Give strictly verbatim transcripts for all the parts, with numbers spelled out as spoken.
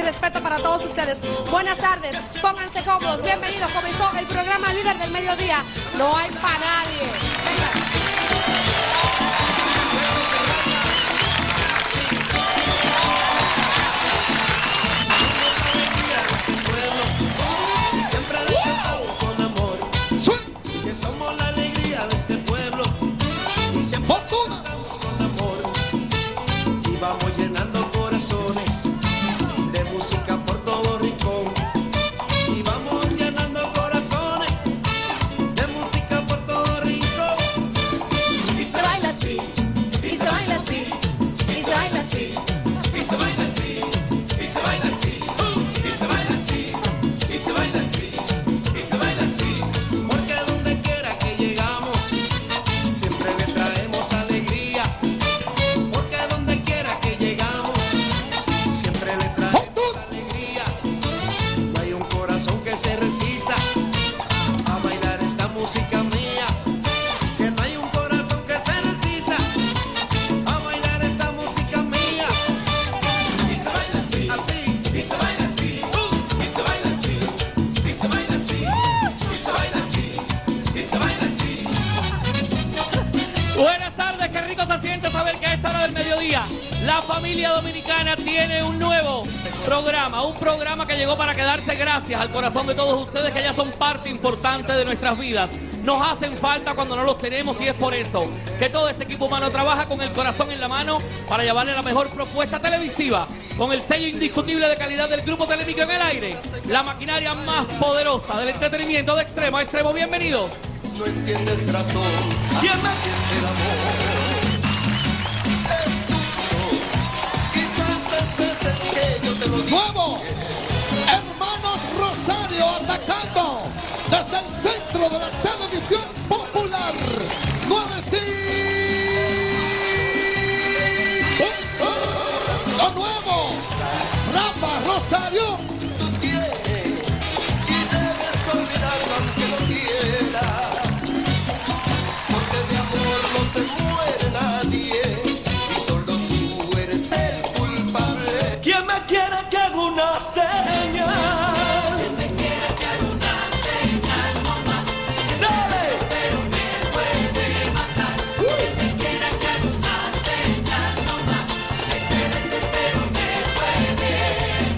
mi respeto para todos ustedes. Buenas tardes, pónganse cómodos, bienvenidos. Comenzó el programa líder del mediodía. No hay para nadie. Venga. Somos la alegría de este pueblo y siempre cantamos con amor y vamos llenando corazones de música por todo rincón y vamos llenando corazones de música por todo rincón y se baila así, y se baila así, y se baila así, y se baila así, y se baila así, y se baila así, y se baila así, y se baila así. Se resista a bailar esta música mía, que no hay un corazón que se resista a bailar esta música mía. Y se baila así, así, y se baila así, uh, y se baila así, y se baila así, y se baila así, y se baila así. Buenas tardes, qué rico se siente saber que a esta hora del mediodía la familia dominicana tiene un nuevo programa, un programa que llegó para quedarse gracias al corazón de todos ustedes que ya son parte importante de nuestras vidas. Nos hacen falta cuando no los tenemos y es por eso que todo este equipo humano trabaja con el corazón en la mano para llevarle la mejor propuesta televisiva, con el sello indiscutible de calidad del Grupo Telemicro en el aire, la maquinaria más poderosa del entretenimiento de extremo a extremo. Bienvenidos. No entiendes razón, ¿quién más es el amor? Nuevo, hermanos Rosario atacando desde el centro de la televisión popular. Nueve sí. Lo nuevo, Rafa Rosario. Tú tienes y debes olvidarlo aunque no quieras, porque de amor no se muere nadie y solo tú eres el culpable. ¿Quién me quiere que haga una señal? ¿Quién me quiere que haga una señal no más? ¡Sale! Pero me puede matar. ¿Quién me quiere que haga una señal no más? Este desespero me puede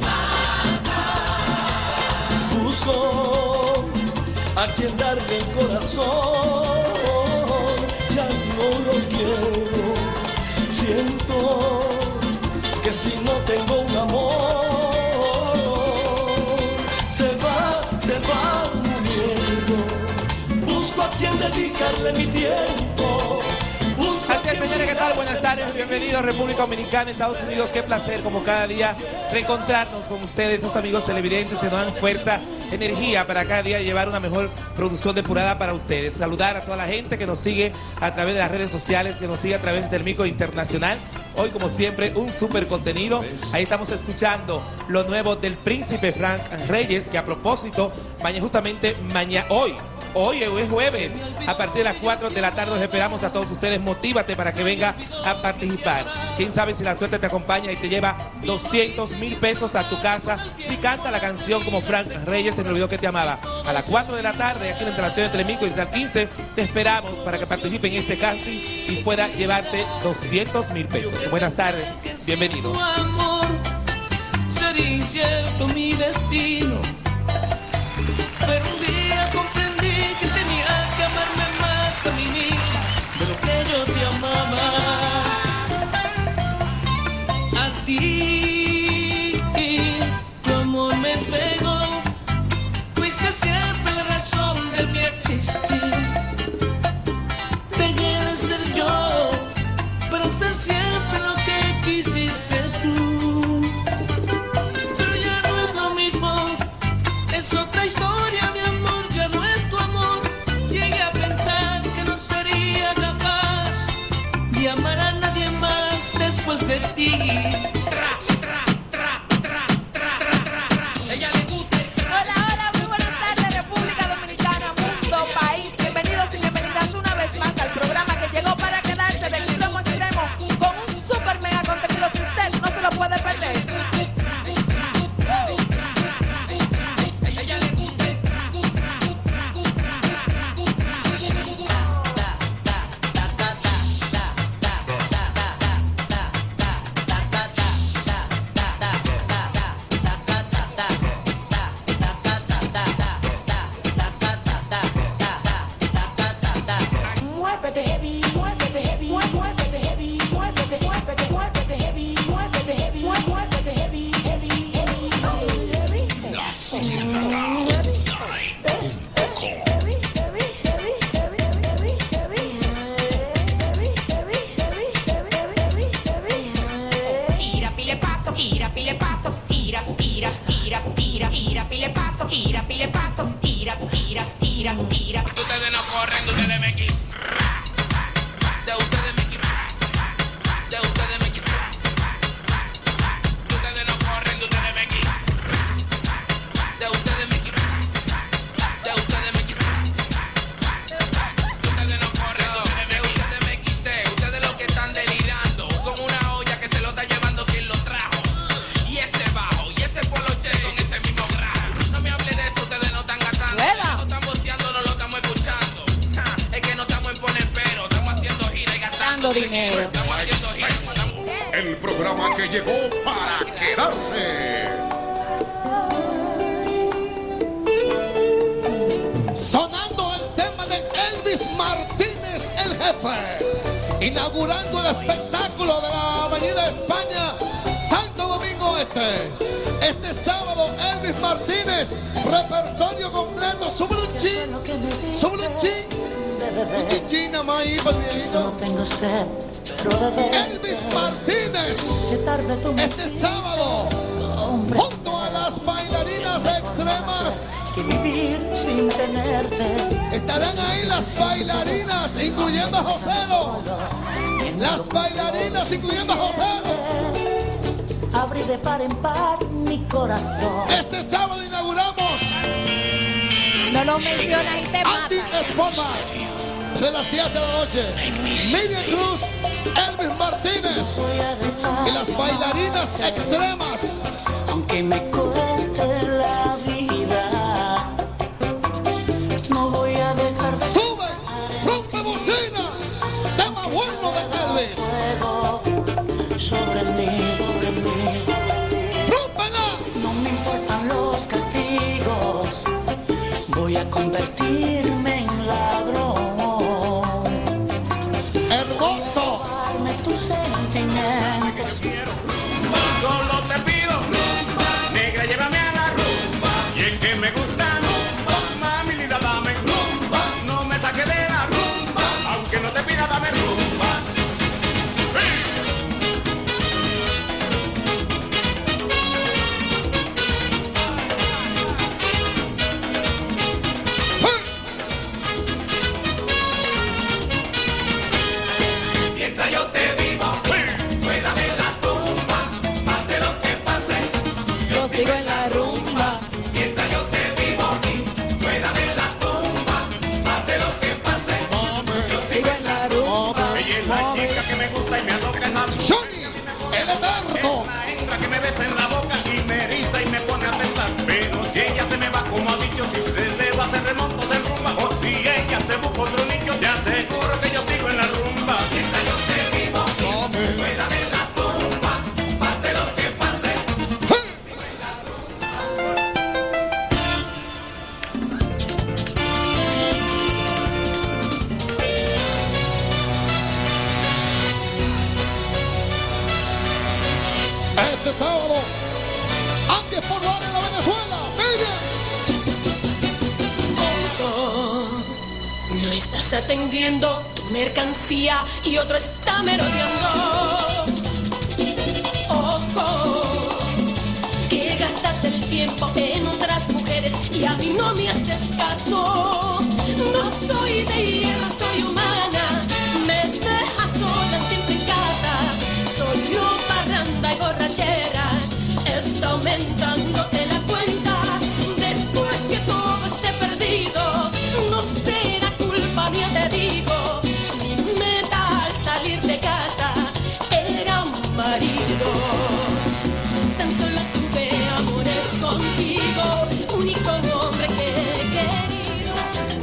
matar. Busco a quien darle el corazón, ya no lo quiero. Siento que si no tengo un amor, se va, se va muriendo. Busco a quien dedicarle mi tiempo. Así es, señores, ¿qué tal? Buenas tardes, bienvenidos a República Dominicana, Estados Unidos. Qué placer, como cada día, reencontrarnos con ustedes, esos amigos televidentes que nos dan fuerza, energía para cada día llevar una mejor producción depurada para ustedes. Saludar a toda la gente que nos sigue a través de las redes sociales, que nos sigue a través del Mico Internacional. Hoy, como siempre, un súper contenido. Ahí estamos escuchando lo nuevo del príncipe Frank Reyes, que a propósito, mañana, justamente mañana, hoy, hoy es jueves, a partir de las cuatro de la tarde, los esperamos a todos ustedes. Motívate para que venga a participar. Quién sabe si la suerte te acompaña y te lleva doscientos mil pesos a tu casa si canta la canción como Frank Reyes, se me olvidó que te amaba. A las cuatro de la tarde, aquí en la instalación de Telemico, y desde el quince, te esperamos para que participe en este casting y pueda llevarte doscientos mil pesos. Buenas tardes, bienvenidos. Tu amor sería incierto mi destino, pero un día comprendí que tenía que amarme más a mí mismo de lo que yo te amaba. A ti, tu amor me cegó, fuiste siempre la razón de mi existir. Dejé de ser yo para ser siempre lo que quisiste tú, pero ya no es lo mismo, es otra historia, mi amor, ya no es tu amor. Llegué a pensar que no sería capaz de amar a nadie más después de ti. Tra, tra, tra, tra, tra, tra, tra, tra. Ella le gusta el tra. Hola, hola, muy buenas tardes, República Dominicana, mundo, país. Bienvenidos y bienvenidas una vez más al programa que llegó para quedarse de extremo a extremo, con un super mega contenido que usted no se lo puede perder. ira, ira, ira, ira, ira, pile paso, ira, pile paso, ira, ira, ira, ira. Ustedes no corren, ustedes me quitan. De ustedes me quitan. De ustedes me quitan. Ustedes no corren, ustedes me quitan. De ustedes me quitan. De ustedes me quitan. Ustedes no corren, de ustedes me quité. Ustedes lo que están delirando. Con una olla que se lo está llevando quien lo trajo. Y ese bajo, y ese poloche con ese mismo grajo. No me hable de eso, ustedes no están gastando. No están boceando, no lo estamos escuchando. Ja, es que no estamos en poner pero. Estamos haciendo gira y gastando dinero. Estamos haciendo gira. Estamos... El programa que llegó para quedarse. Sonando el tema de Elvis Martínez, el jefe. Inaugurando el espectáculo de la Avenida España, Santo Domingo Este. Este sábado, Elvis Martínez, repertorio completo. Súbele un chin, súbele un chin. Un chinchín nada más ahí para el viejito. Elvis Martínez, este sábado, junto a las bailarinas extremas. Estarán ahí las bailarinas, incluyendo a Joselo. Las bailarinas, incluyendo a Joselo. Abrí de par en par mi corazón. Este sábado inauguramos. No lo mencionas y te Andy matan. Spotman, de las diez de la noche. Miriam Cruz, Elvis Martínez y las bailarinas extremas. Aunque me cueste la vida, no voy a dejar. Sube, rompe bocina, tema bueno de Elvis. Sobre mí, sobre mí. ¡Rómpela! No me importan los castigos, voy a convertirme en ladrón. Hermoso. Darme tus sentimientos. Solo te pido, negra, llévame a la rumba. Y es que me gusta, mami, linda, dame rumba. No me saques de la rumba, aunque no te pida, dame rumba. Mientras yo te vivo, fuera de las tumbas, pase lo que pase, Yo sigo en la rumba. mientras yo te vivo, fuera de las tumbas, pase lo que pase, Yo sigo en la rumba. ella es la chica que me gusta y me aloca en la boca, Johnny, el eterno. la hembra que me besa en la boca y me eriza y me pone a pensar, pero si ella se me va como ha dicho, si se le va se remonta, se rumba, o si ella se busca otro nicho, te aseguro que yo sigo en la rumba, mientras yo te vivo, fuera de las tumbas, pase lo que pase. Este sábado, Andy Spotman en la Venezuela. Miriam. No estás atendiendo tu mercancía y otro está merodeando. Ojo, que gastas el tiempo en otras mujeres y a mí no me haces caso. No soy de hierro, soy humana. Me dejas sola siempre en casa. Soy yo parranda y borracheras. Está aumentándote la cuenta. Después que todo esté perdido, no será culpa mía, te digo. Mi meta al salir de casa era un marido. Tan solo tuve amores contigo, único hombre que he querido.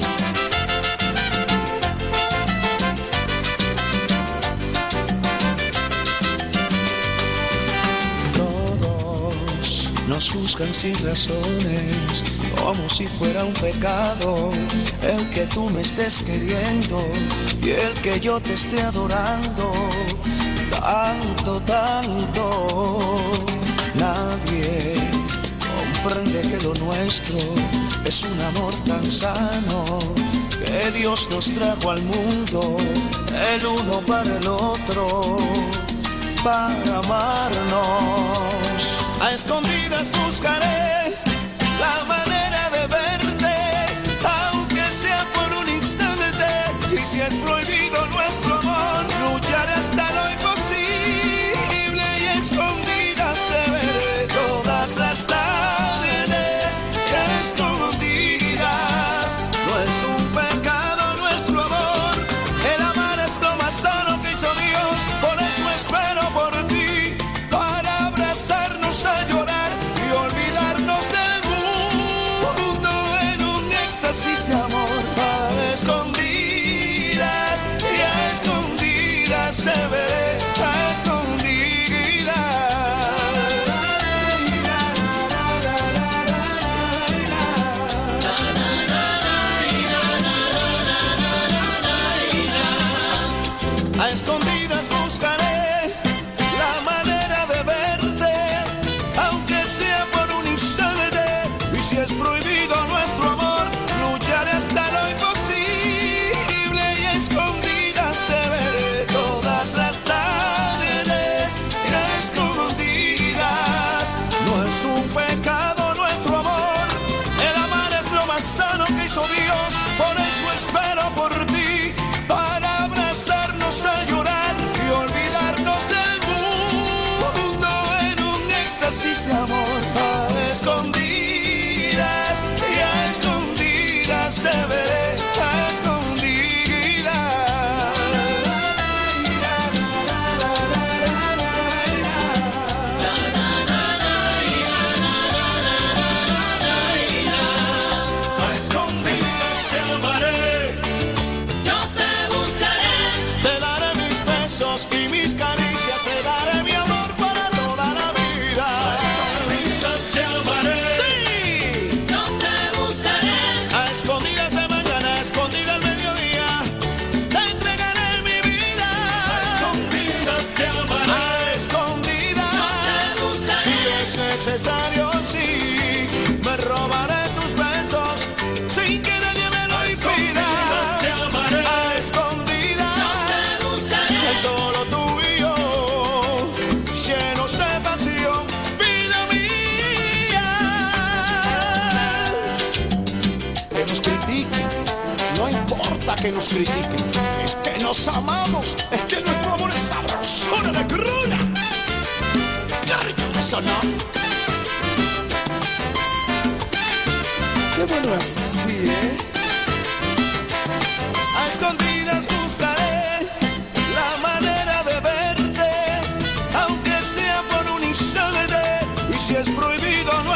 Todos nos juzgan sin razones, como si fuera un pecado el que tú me estés queriendo y el que yo te esté adorando. Tanto, tanto, nadie comprende que lo nuestro es un amor tan sano que Dios nos trajo al mundo, el uno para el otro, para amarnos. A escondidas buscaré la manera de verte, aunque sea por un instante. Y si es prohibido nuestro amor, lucharé hasta lo imposible. Y a escondidas te veré todas las tardes. Y a escondidas no es un pecado nuestro amor. El amar es lo más sano que hizo Dios. Por eso espero por ti, para abrazarnos a llorar y olvidarnos del mundo en un éxtasis de amor. A escondidas y a escondidas te veré, a escondidas. A escondidas buscaré la manera de verte, aunque sea por un instante. Y si es prohibido nuestro amor, lucharé hasta lo imposible. Y a escondidas te veré todas las tardes. Y a escondidas no es un pecado nuestro amor. El amar es lo más sano que hizo Dios. Por eso espero por ti, para abrazarnos a llorar y olvidarnos del mundo en un éxtasis de amor. A escondidas y a escondidas te veré, a escondidas. A escondidas te amaré, Yo te buscaré, te daré mis besos y mis caricias, te daré mi amor para toda la vida. A escondidas te amaré, sí. yo te buscaré, A escondidas de mañana, a escondidas al mediodía, te entregaré mi vida. A escondidas te amaré, a escondidas, te buscaré. si es necesario, sí, me robaré tus besos sin que nadie me lo impida. A escondidas, te buscaré, solo tú y yo, llenos de pasión, vida mía. Que nos critiquen, no importa que nos critiquen, es que nos amamos, es que nuestro amor es sabrosura de cruna. Qué rico eso, ¿no? Qué bueno así, ¿eh? A escondidas buscaré la manera de verte, aunque sea por un instante. Y si es prohibido